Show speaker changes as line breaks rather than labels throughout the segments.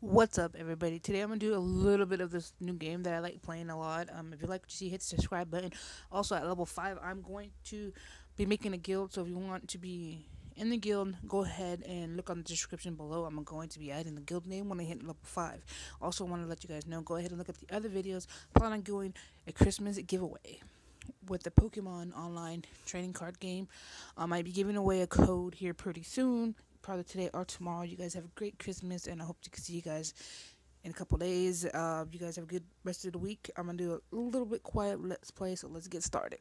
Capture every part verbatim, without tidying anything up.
What's up, everybody? Today I'm gonna do a little bit of this new game that I like playing a lot. Um, if you like what you see, hit the subscribe button. Also, at level five, I'm going to be making a guild. So if you want to be in the guild, go ahead and look on the description below. I'm going to be adding the guild name when I hit level five. Also, want to let you guys know. Go ahead and look at the other videos. Plan on doing a Christmas giveaway with the Pokemon Online trading card game. I might be giving away a code here pretty soon, probably today or tomorrow. You guys have a great Christmas, and I hope to see you guys in a couple days. Uh, you guys have a good rest of the week. I'm gonna do a little bit quiet let's play, so let's get started.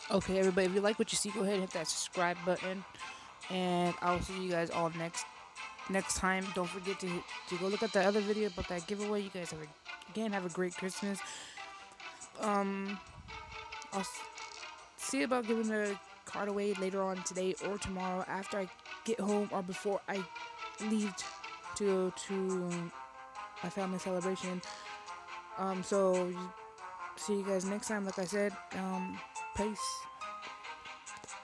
Okay, everybody, if you like what you see, go ahead and hit that subscribe button, and I'll see you guys all next next time. Don't forget to to go look at the other video about that giveaway. You guys have a, again have a great Christmas. Um, I'll see about giving the card away later on today or tomorrow after I get home or before I leave to to my family celebration. Um, so see you guys next time. Like I said, um, peace.